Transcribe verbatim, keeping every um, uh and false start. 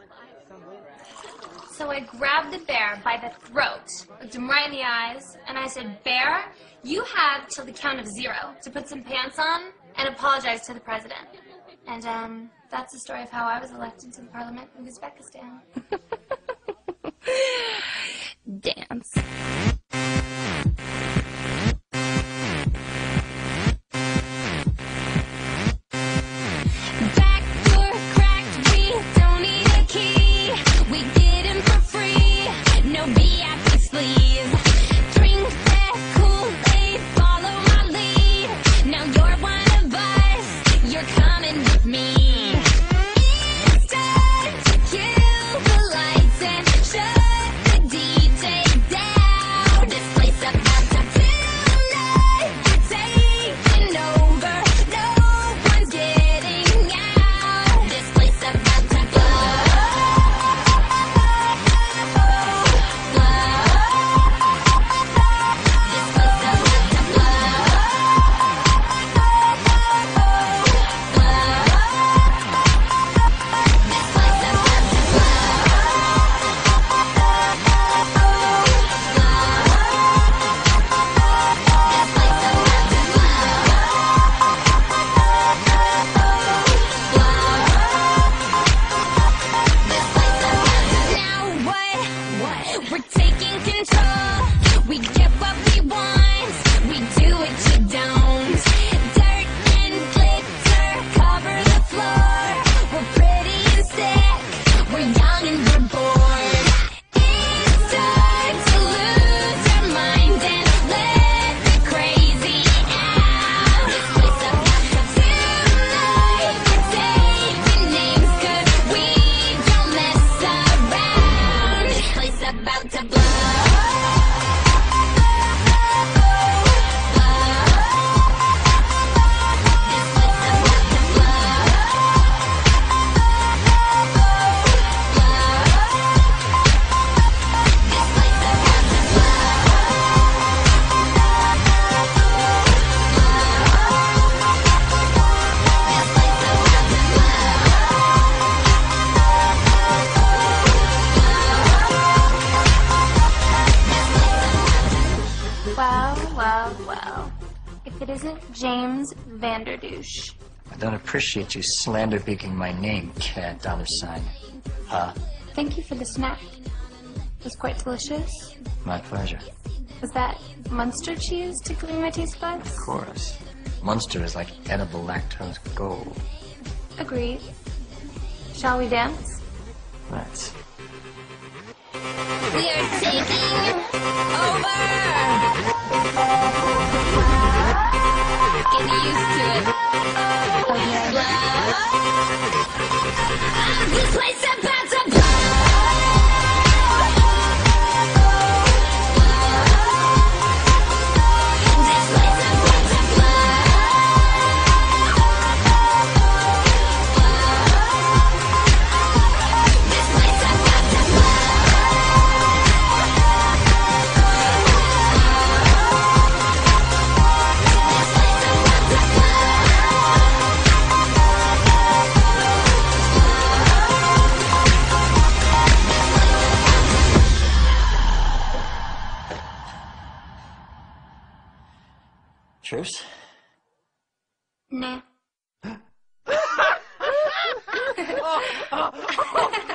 So I grabbed the bear by the throat, looked him right in the eyes, and I said, "Bear, you have till the count of zero to put some pants on and apologize to the president." And um, that's the story of how I was elected to the parliament in Uzbekistan. Dance. Well, well. If it isn't James Vanderdouche. I don't appreciate you slander-beaking my name, cat dollar sign. Huh? Thank you for the snack. It was quite delicious. My pleasure. Was that Munster cheese tickling my taste buds? Of course. Munster is like edible lactose gold. Agreed. Shall we dance? Let's. We are taking over! Get used to it. Oh, yeah. This place is about to blow! This place is about to blow! This place is about to blow! Truce? Nah. oh, oh, oh.